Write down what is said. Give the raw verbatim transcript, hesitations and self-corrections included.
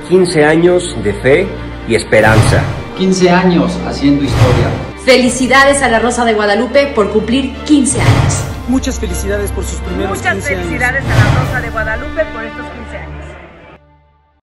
quince años de fe y esperanza. quince años haciendo historia. Felicidades a la Rosa de Guadalupe por cumplir quince años. Muchas felicidades por sus primeros Muchas quince años. Muchas felicidades a la Rosa de Guadalupe por estos quince años.